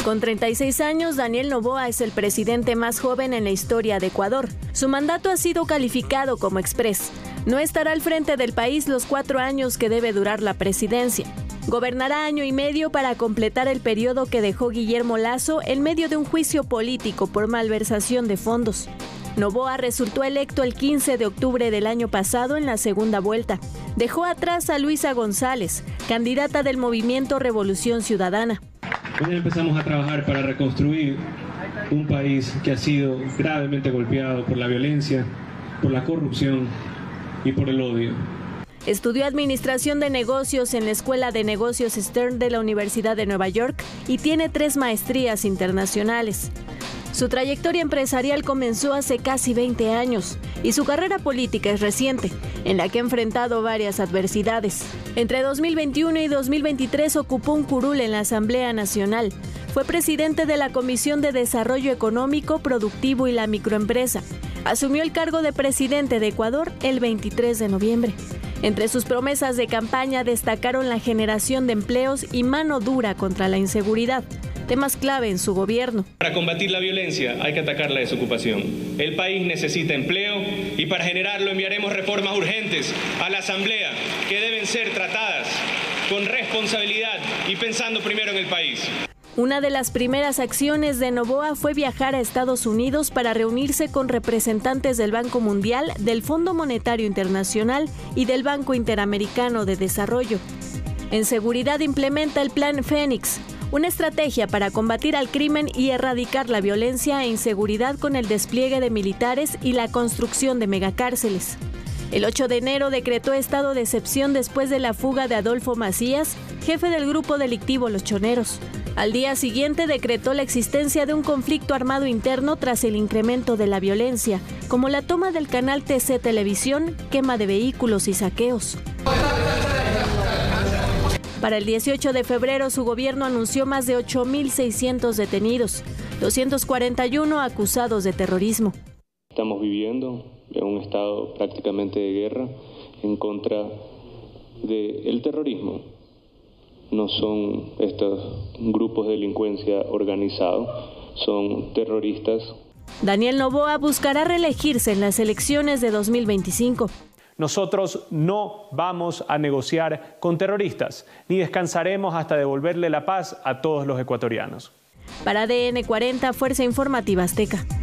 Con 36 años, Daniel Noboa es el presidente más joven en la historia de Ecuador. Su mandato ha sido calificado como exprés. No estará al frente del país los 4 años que debe durar la presidencia. Gobernará año y medio para completar el periodo que dejó Guillermo Lasso en medio de un juicio político por malversación de fondos. Noboa resultó electo el 15 de octubre del año pasado en la segunda vuelta. Dejó atrás a Luisa González, candidata del movimiento Revolución Ciudadana. Hoy empezamos a trabajar para reconstruir un país que ha sido gravemente golpeado por la violencia, por la corrupción y por el odio. Estudió Administración de Negocios en la Escuela de Negocios Stern de la Universidad de Nueva York y tiene 3 maestrías internacionales. Su trayectoria empresarial comenzó hace casi 20 años y su carrera política es reciente, en la que ha enfrentado varias adversidades. Entre 2021 y 2023 ocupó un curul en la Asamblea Nacional. Fue presidente de la Comisión de Desarrollo Económico, Productivo y la Microempresa. Asumió el cargo de presidente de Ecuador el 23 de noviembre. Entre sus promesas de campaña destacaron la generación de empleos y mano dura contra la inseguridad, temas clave en su gobierno. Para combatir la violencia hay que atacar la desocupación. El país necesita empleo y para generarlo enviaremos reformas urgentes a la Asamblea que deben ser tratadas con responsabilidad y pensando primero en el país. Una de las primeras acciones de Noboa fue viajar a Estados Unidos para reunirse con representantes del Banco Mundial, del Fondo Monetario Internacional y del Banco Interamericano de Desarrollo. En seguridad implementa el Plan Fénix, una estrategia para combatir al crimen y erradicar la violencia e inseguridad con el despliegue de militares y la construcción de megacárceles. El 8 de enero decretó estado de excepción después de la fuga de Adolfo Macías, jefe del grupo delictivo Los Choneros. Al día siguiente decretó la existencia de un conflicto armado interno tras el incremento de la violencia, como la toma del canal TC Televisión, quema de vehículos y saqueos. Para el 18 de febrero, su gobierno anunció más de 8.600 detenidos, 241 acusados de terrorismo. Estamos viviendo en un estado prácticamente de guerra en contra del terrorismo. No son estos grupos de delincuencia organizados, son terroristas. Daniel Noboa buscará reelegirse en las elecciones de 2025. Nosotros no vamos a negociar con terroristas, ni descansaremos hasta devolverle la paz a todos los ecuatorianos. Para ADN 40, Fuerza Informativa Azteca.